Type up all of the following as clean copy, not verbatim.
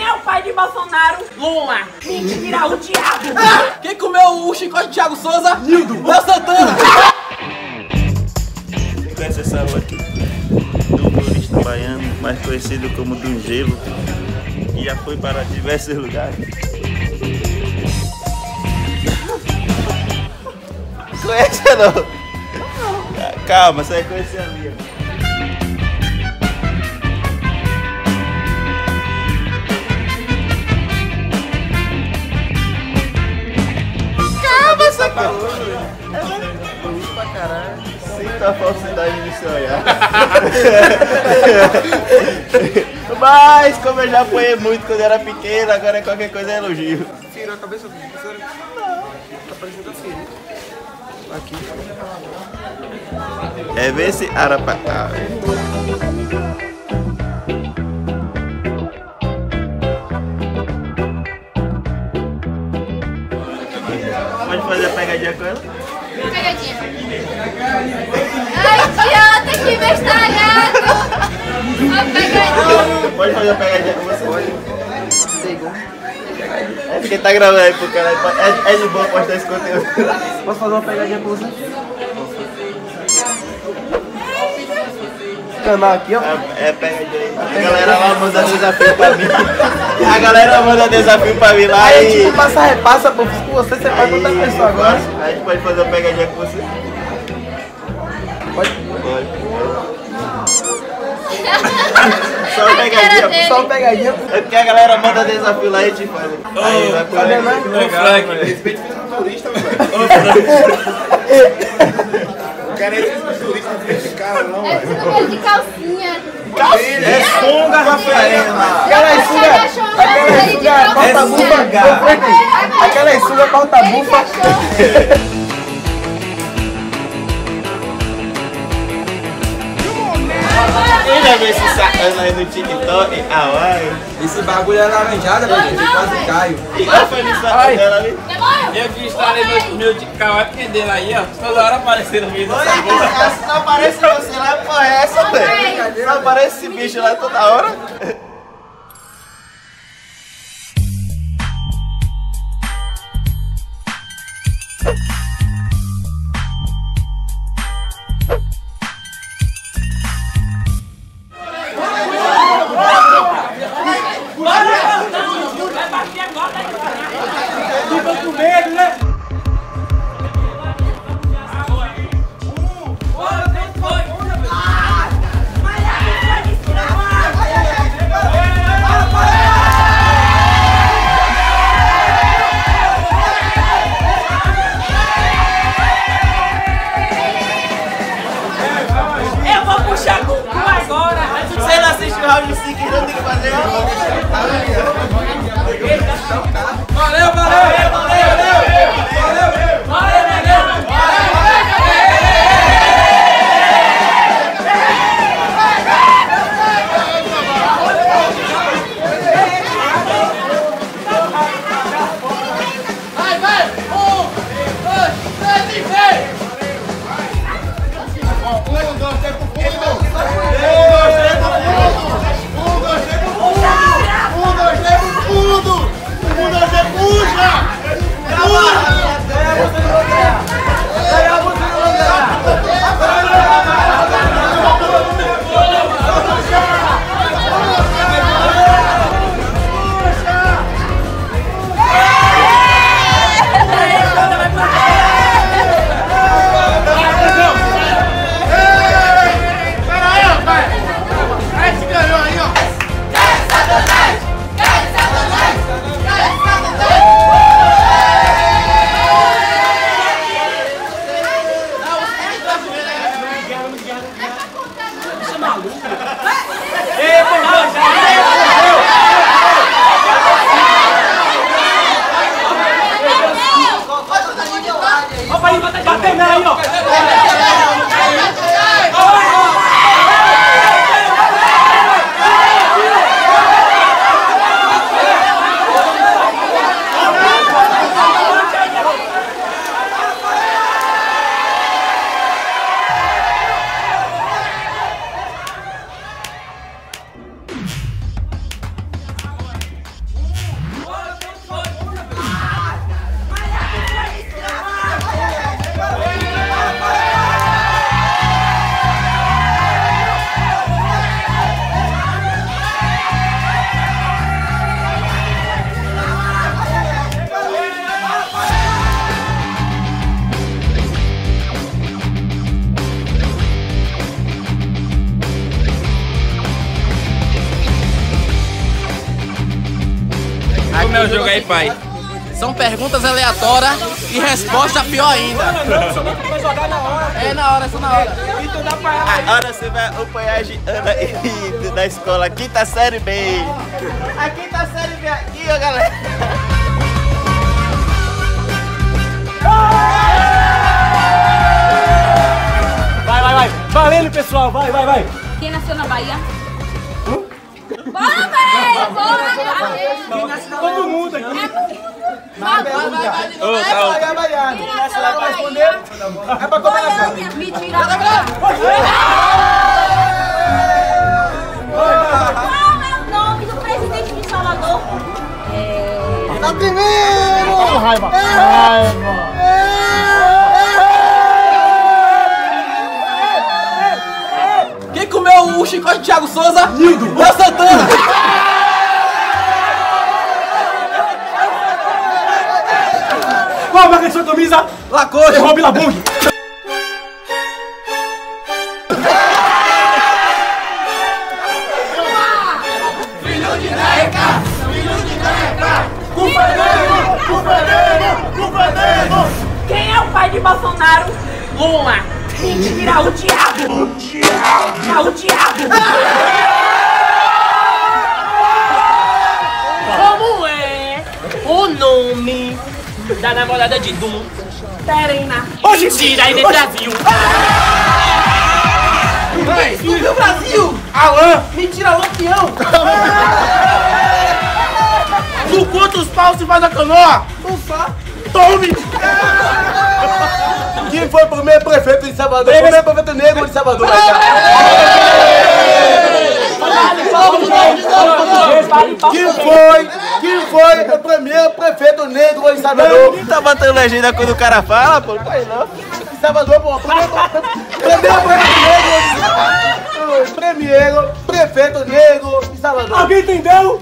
é o pai de Bolsonaro? Lula. Mentira, o diabo. Quem comeu o chicote de Thiago Souza? Nildo. Léo Santana. Você conhece essa rua aqui? Do turista baiano, mais conhecido como do Gelo, que já foi para diversos lugares. Conhece ou não? Calma, você vai conhecer ali. Calma, essa calor. É bonito pra caralho. Sinta a falsidade de se olhar. Mas, como eu já apanhei muito quando era pequeno, agora qualquer coisa é elogio. Tirou a cabeça do professor? Não. Tá parecendo assim. Aqui. É ver se Arapacá. Pode fazer a pegadinha com ela? Pegadinha. Ai, idiota, que bestalhado! A pegadinha. Pode fazer a pegadinha com você? Pode. É porque tá gravando aí pro canal. É de boa postar esse conteúdo. Posso fazer uma pegadinha com você? Canal aqui, ó. É pegadinha aí. A galera lá manda desafio pra mim. A galera manda desafio pra mim lá Aí a e... gente passa, repassa com você faz outra pessoa agora. A gente pode fazer uma pegadinha com você? Pode? Pode. Só uma pegadinha. Só uma pegadinha. É porque a galera manda desafio lá e a gente faz. Aí vai por aí. Ô, Frank. Respeito fisiculturista, velho. O cara é fisiculturista, não tem cara, não, É velho. cabelo de calcinha. É sunga, Rafaela. Aquela sunga corta bufa. Aquela sunga corta bufa. Quem já viu esse sacana aí no TikTok? Ah, vai. Esse bagulho é laranjada, velho. Quase caio. E qual foi no saco dela ali? Eu que instalei meu TikTok dele aí, ó. Toda hora aparecendo no vídeo dessa porra. Essa não aparece você lá, porra, é essa, velho? Não aparece esse bicho lá toda hora. Vai bater agora, Ficou com medo, né? como é o jogo aí, pai? São perguntas aleatórias e resposta pior ainda. Vai jogar na hora. É na hora, só na hora. Então dá pra ela. Agora você vai acompanhar a Ana da escola quinta série B. A quinta série B aqui, ó, galera. Vai. Valendo, pessoal. Vai. Quem nasceu na Bahia? Bora, velho! Bora, Todo mundo aqui. vai. É baiano. Essa lá pra responder. É pra começar. Mentira. Qual é o nome do presidente de Salvador? Tá primeiro! Raiva. Quem comeu o chicote de Thiago Souza? Nildo. Léo Santana. Qual a marca de sua camisa? Lacoste. Errou Billabong. Quem é o pai de Bolsonaro? Lula. Mentira, o diabo. O diabo. Como é o nome da namorada de Dum? Terena. Mentira, aí no Brasil. Isso do Brasil. Alan. Mentira, Lampião. Do quantos paus se faz a canoa? Tome! Quem foi o primeiro prefeito de Salvador? O primeiro prefeito negro de Salvador. Quem foi o primeiro prefeito negro de Salvador? Quem tá batendo legenda quando o cara fala, pô? Não faz não. De Salvador, pô. Primeiro prefeito negro de Salvador. Alguém entendeu?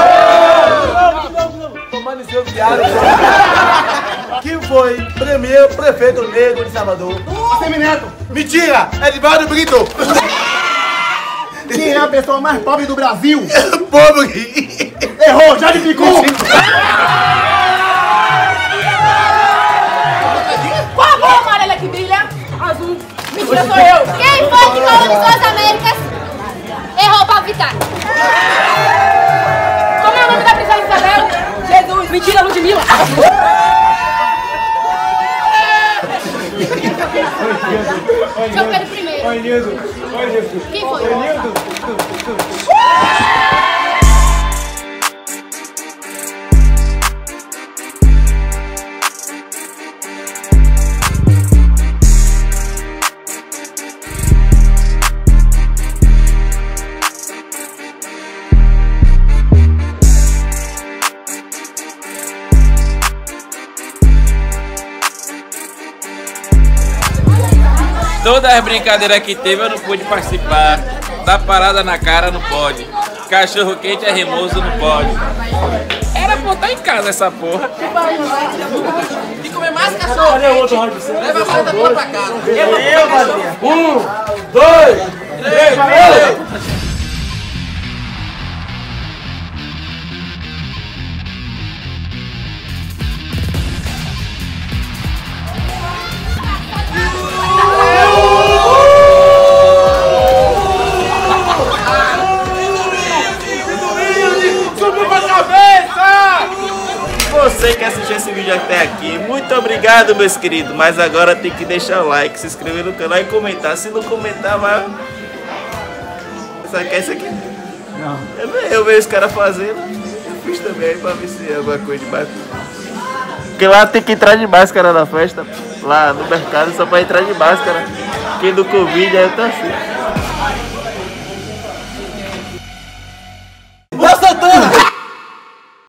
Não. Tomando seu viado. Quem foi o primeiro prefeito negro de Salvador? Semineto. Mentira! Edvaldo Brito. Quem é a pessoa mais pobre do Brasil? Pobre. Errou, já ficou. Qual a cor amarela que brilha? Azul. Mentira, sou eu. Quem foi que colonizou as Américas? Errou, Paulo Vittar. Como é o nome da princesa Isabel? Jesus. Mentira, Ludmilla. João Pedro I. Quem foi? Todas as brincadeiras que teve eu não pude participar. Da parada na cara não pode. Cachorro quente é remoso não pode. Era pra botar em casa essa porra. E comer mais cachorro quente. Leva a maleta boa pra casa. 1, 2, 3, valeu! Você que assistiu esse vídeo até aqui, muito obrigado, meus queridos. Mas agora tem que deixar o like, se inscrever no canal e comentar. Se não comentar, vai... Sabe que é isso aqui? Não. Eu vejo os caras fazendo, eu fiz também pra ver se é alguma coisa de máscara. Porque lá tem que entrar de máscara na festa. Lá no mercado só pra entrar de máscara. Quem do Covid aí tá assim.